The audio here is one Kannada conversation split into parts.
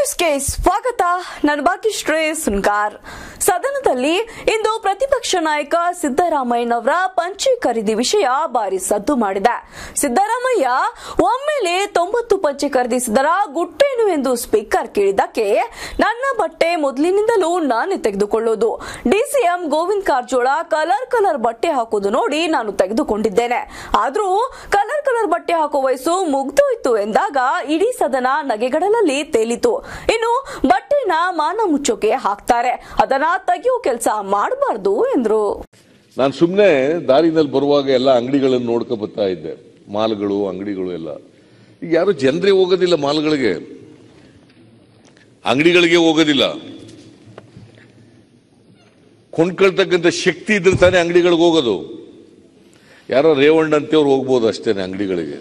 ನ್ಯೂಸ್ಗೆ ಸ್ವಾಗತ. ನಾನು ಭಾಗ್ಯಶ್ರೀ ಸುನ್ಗಾರ್. ಸದನದಲ್ಲಿ ಇಂದು ಪ್ರತಿಪಕ್ಷ ನಾಯಕ ಸಿದ್ದರಾಮಯ್ಯನವರ ಪಂಚೆ ಖರೀದಿ ವಿಷಯ ಭಾರಿ ಸದ್ದು ಮಾಡಿದೆ. ಸಿದ್ದರಾಮಯ್ಯ ಒಮ್ಮೆಲೆ 90 ಪಂಚೆ ಖರೀದಿಸಿದರ ಗುಟ್ಟೇನು ಎಂದು ಸ್ಪೀಕರ್ ಕೇಳಿದ್ದಕ್ಕೆ ನನ್ನ ಬಟ್ಟೆ ಮೊದಲಿನಿಂದಲೂ ನಾನೇ ತೆಗೆದುಕೊಳ್ಳೋದು. ಡಿಸಿಎಂ ಗೋವಿಂದ ಕಾರಜೋಳ ಕಲರ್ ಬಟ್ಟೆ ಹಾಕೋದು ನೋಡಿ ನಾನು ತೆಗೆದುಕೊಂಡಿದ್ದೇನೆ. ಆದ್ರೂ ಕಲರ್ ಬಟ್ಟೆ ಹಾಕೋ ವಯಸ್ಸು ಮುಗ್ದೋಯ್ತು ಎಂದಾಗ ಇಡೀ ಸದನ ನಗೆಗಡಲಲ್ಲಿ ತೇಲಿತು. ಇನ್ನು ಬಟ್ಟೆನ ಮಾನ ಮುಚ್ಚೋಕೆ ಹಾಕ್ತಾರೆ, ಅದನ್ನ ತೆಗೆಯೋ ಕೆಲಸ ಮಾಡಬಾರ್ದು ಎಂದ್ರು. ನಾನು ಸುಮ್ಮನೆ ದಾರಿನಲ್ಲಿ ಬರುವಾಗ ಎಲ್ಲ ಅಂಗಡಿಗಳನ್ನು ನೋಡ್ಕೊ ಬರ್ತಾ ಇದ್ದೆ, ಮಾಲ್ಗಳು ಅಂಗಡಿಗಳು ಎಲ್ಲ. ಈಗ ಯಾರು ಜನರೇ ಹೋಗೋದಿಲ್ಲ ಮಾಲ್ಗಳಿಗೆ, ಅಂಗಡಿಗಳಿಗೆ ಹೋಗೋದಿಲ್ಲ. ಕೊಂಡ್ಕೊಳ್ತಕ್ಕಂಥ ಶಕ್ತಿ ಇದ್ರೆ ತಾನೇ ಅಂಗಡಿಗಳಿಗೆ ಹೋಗೋದು. ಯಾರೋ ರೇವಣ್ಣ ಅಂತೇವ್ರು ಹೋಗ್ಬೋದು ಅಷ್ಟೇನೆ ಅಂಗಡಿಗಳಿಗೆ.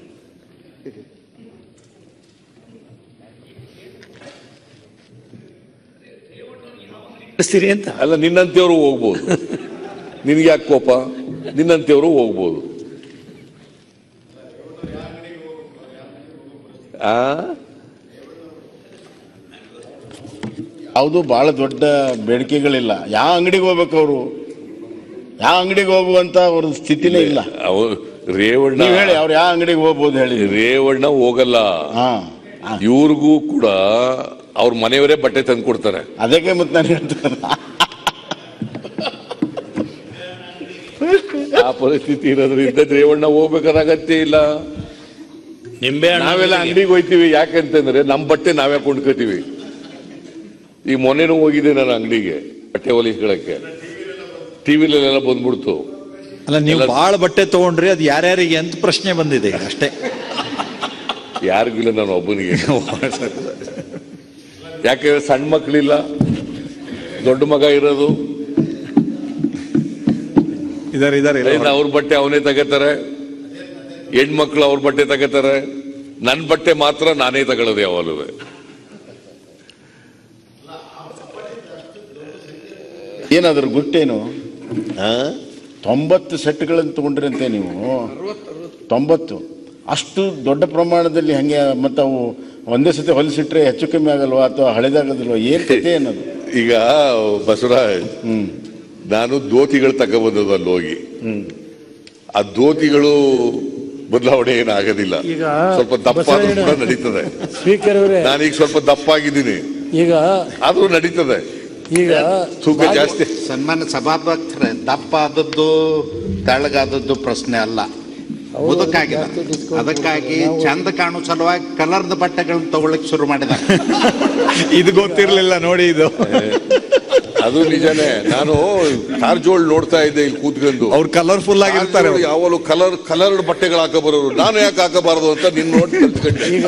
ಅಂತ ಅಲ್ಲ, ನಿನ್ನಂತೆಯವರು ಹೋಗ್ಬೋದು. ನಿನ್ಗೆ ಯಾಕೆ ಕೋಪ? ನಿನ್ನಂತೆಯವರು ಹೋಗ್ಬೋದು. ಯಾವುದು ಬಹಳ ದೊಡ್ಡ ಬೇಡಿಕೆಗಳಿಲ್ಲ. ಯಾವ ಅಂಗಡಿಗೆ ಹೋಗ್ಬೇಕು ಅವರು? ಯಾವ ಅಂಗಡಿಗೆ ಹೋಗುವಂತ ಅವ್ರ ಸ್ಥಿತಿನೇ ಇಲ್ಲ. ರೇವಣ್ಣ ಹೇಳಿ, ಅವ್ರು ಯಾವ ಅಂಗಡಿಗೆ ಹೋಗ್ಬೋದು ಹೇಳಿ? ರೇವಣ್ಣ ಹೋಗಲ್ಲ. ಇವ್ರಿಗೂ ಕೂಡ ಅವ್ರ ಮನೆಯವರೇ ಬಟ್ಟೆ ತಂದು ಕೊಡ್ತಾರೆ. ಅದಕ್ಕೆ ಮತ್ತೆ ನಾನು ಹೇಳ್ತೇನೆ, ಆ ಪರಿಸ್ಥಿತಿ ಇರೋದ್ರಿಂದ ರೇವಣ್ಣ ಹೋಗ್ಬೇಕಾದ ಅಗತ್ಯ ಇಲ್ಲ. ನಾವೆಲ್ಲ ಅಂಗಡಿಗೆ ಹೋಯ್ತೀವಿ ಯಾಕಂತಂದ್ರೆ ನಮ್ ಬಟ್ಟೆ ನಾವೇ ಕೊಂಡ್ಕೋತೀವಿ. ಈ ಮೊನ್ನೆನೂ ಹೋಗಿದೆ ನಾನು ಅಂಗಡಿಗೆ ಬಟ್ಟೆ ಹೊಲಿಸ್ಕೊಳಕ್ಕೆ, ಟಿವಿಲೆಲ್ಲ ಬಂದ್ಬಿಡ್ತು. ಅಲ್ಲ, ನೀವು ಬಹಳ ಬಟ್ಟೆ ತಗೊಂಡ್ರಿ, ಅದು ಯಾರ್ಯಾರಿಗೆ ಅಂತ ಪ್ರಶ್ನೆ ಬಂದಿದೆ ಅಷ್ಟೇ. ಯಾರಿಗಿಲ್ಲ, ನಾನು ಒಬ್ಬನಿಗೆ. ಯಾಕೆಂದ್ರೆ ಸಣ್ಣ ಮಕ್ಕಳಿಲ್ಲ, ದೊಡ್ಡ ಮಗ ಇರೋದು. ಅವ್ರ ಬಟ್ಟೆ ಅವನೇ ತಗೋತಾರೆ, ಹೆಣ್ಮಕ್ಳು ಅವ್ರ ಬಟ್ಟೆ ತಗೋತಾರೆ. ನನ್ನ ಬಟ್ಟೆ ಮಾತ್ರ ನಾನೇ ತಗೊಳ್ಳೋದು ಯಾವಾಗಲೂ. ಏನಾದ್ರು ಗುಟ್ಟೇನು? 90 ಸೆಟ್ಗಳನ್ನು ತಗೊಂಡ್ರಿ ಅಂತೆ ನೀವು. 90 ಅಷ್ಟು ದೊಡ್ಡ ಪ್ರಮಾಣದಲ್ಲಿ ಹಂಗೆ ಮತ್ತೆ ಅವು ಒಂದೇ ಸತಿ ಹೊಲಿಸಿಟ್ರೆ ಹೆಚ್ಚು ಕಮ್ಮಿ ಆಗಲ್ವಾ ಅಥವಾ ಹಳೆದಾಗದಿಲ್ವಾ? ಏನ್ ಕತೆ ಏನದು? ಈಗ ಬಸವರಾಜ್, ನಾನು ಧೋತಿಗಳು ತಗೊಬಂದದ್ದು ಅಲ್ಲಿ ಹೋಗಿ. ಆ ಧೋತಿಗಳು ಬದಲಾವಣೆ ಏನಾಗೋದಿಲ್ಲ. ಸ್ವಲ್ಪ ದಪ್ಪ ಆದ್ರೂ ಕೂಡ ನಡೀತದೆ. ನಾನೀಗ ಸ್ವಲ್ಪ ದಪ್ಪ ಆಗಿದ್ದೀನಿ, ಈಗ ಆದ್ರೂ ನಡೀತದೆ. ಈಗ ತೂಕ ಜಾಸ್ತಿ. ಸನ್ಮಾನ್ಯ ಸಭಾಧ್ಯಕ್ಷರೇ, ದಪ್ಪ ಆದದ್ದು ತೆಳ್ಳಗಾದದ್ದು ಪ್ರಶ್ನೆ ಅಲ್ಲ, ಮುದುಕಾಗಿದೆ. ಅದಕ್ಕಾಗಿ ಚಂದ ಕಾಣೋ ಸಲುವಾಗಿ ಕಲರ್ದ ಬಟ್ಟೆಗಳನ್ನ ತಗೊಳ್ಳಿಕ್ ಶುರು ಮಾಡಿದ್ದಾರೆ. ಇದು ಗೊತ್ತಿರ್ಲಿಲ್ಲ ನೋಡಿ. ಇದು ಅದು ನಿಜಾನೇ. ನಾನು ಕಾರಜೋಳ್ ನೋಡ್ತಾ ಇದ್ದೆ ಇಲ್ಲಿ ಕೂತ್ಕೊಂಡು. ಅವ್ರು ಕಲರ್ಫುಲ್ ಆಗಿರ್ತಾರೆ. ಯಾವಾಗಲೂ ಕಲರ್ಡ್ ಬಟ್ಟೆಗಳು ಹಾಕಬರೋರು. ನಾನು ಯಾಕೆ ಹಾಕಬಾರದು ಅಂತ ನಿನ್ ನೋಡಿ ಕಲ್ತ್ಕೊಂಡೆ. ಈಗ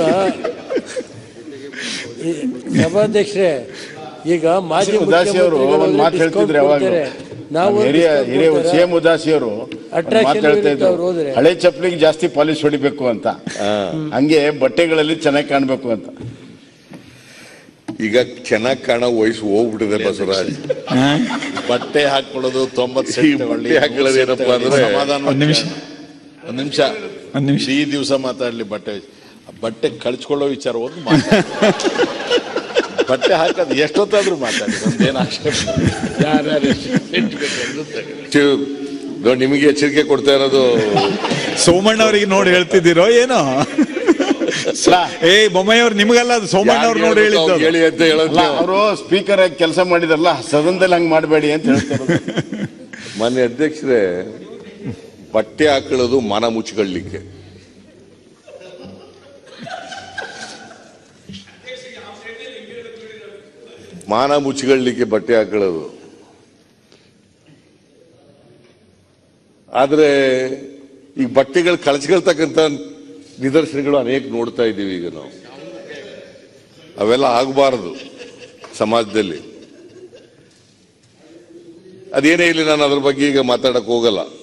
ಸಭಾಧ್ಯಕ್ಷರೇ, ಈಗ ಮಾಜಿ ಉದಾಸಿ ಅವರು ಒಂದು ಮಾತು ಹೇಳ್ತಿದ್ರು ಯಾವಾಗ, ಹಿರಿಯ ಸಿಎಂ ಉದಾಸಿ ಅವರು ಮಾತಾಡ್ತಾ ಇದ್ರು, ಹಳೆ ಚಪ್ಪಲಿಗೆ ಜಾಸ್ತಿ ಪಾಲಿಶ್ ಹೊಡಿಬೇಕು ಅಂತ, ಹಂಗೆ ಬಟ್ಟೆಗಳಲ್ಲಿ ಚೆನ್ನಾಗಿ ಕಾಣ್ಬೇಕು ಅಂತ. ಈಗ ಚೆನ್ನಾಗಿ ಕಾಣೋ ವಯಸ್ಸು ಹೋಗ್ಬಿಟ್ಟಿದೆ ಬಸವರಾಜ್. ಬಟ್ಟೆ ಹಾಕೊಳ್ಳೋದು 90 ಬಟ್ಟೆ ಹಾಕೊಳ್ಳೋದು ಏನಪ್ಪ ಅಂದ್ರೆ, ಒಂದ್ ನಿಮಿಷ ಈ ದಿವಸ ಮಾತಾಡ್ಲಿ. ಬಟ್ಟೆ ಕಳ್ಚ್ಕೊಳ್ಳೋ ವಿಚಾರ ಒಂದು ಬಟ್ಟೆ ಹಾಕೋದು ಎಷ್ಟೊತ್ತಾದ್ರೂ ಮಾತಾಡಿ, ಒಂದೇನು ಆಕ್ಷೇಪ. ನಿಮಗೆ ಎಚ್ಚರಿಕೆ ಕೊಡ್ತಾ ಇರೋದು ಸೋಮಣ್ಣ ಅವರಿಗೆ ನೋಡಿ ಹೇಳ್ತಿದ್ದೀರೋ ಏನೋ? ಬೊಮ್ಮಾಯಿಯವ್ರು ನಿಮಗಲ್ಲ, ಅದು ಸೋಮಣ್ಣ ಅವ್ರು ನೋಡಿ ಹೇಳಿ ಅಂತ ಹೇಳೋದು. ಅವರು ಸ್ಪೀಕರ್ ಆಗಿ ಕೆಲಸ ಮಾಡಿದಾರಲ್ಲ, ಸದನದಲ್ಲಿ ಹಂಗ್ ಮಾಡಬೇಡಿ ಅಂತ ಹೇಳ್ತಾರೆ. ಮಾನ್ಯ ಅಧ್ಯಕ್ಷರೇ, ಬಟ್ಟೆ ಹಾಕೊಳ್ಳೋದು ಮಾನ ಮುಚ್ಚಿಕೊಳ್ಳಲಿಕ್ಕೆ. ಮಾನ ಮುಚ್ಚಿಕೊಳ್ಳಲಿಕ್ಕೆ ಬಟ್ಟೆ ಹಾಕೊಳ್ಳೋದು. ಆದ್ರೆ ಈಗ ಬಟ್ಟೆಗಳು ಕಳಚ್ಕೊಳ್ತಕ್ಕಂಥ ನಿದರ್ಶನಗಳು ಅನೇಕ ನೋಡ್ತಾ ಇದ್ದೀವಿ ಈಗ ನಾವು. ಅವೆಲ್ಲ ಆಗಬಾರದು ಸಮಾಜದಲ್ಲಿ. ಅದೇನೇ ಇಲ್ಲಿ, ನಾನು ಅದ್ರ ಬಗ್ಗೆ ಈಗ ಮಾತಾಡಕ್ ಹೋಗಲ್ಲ.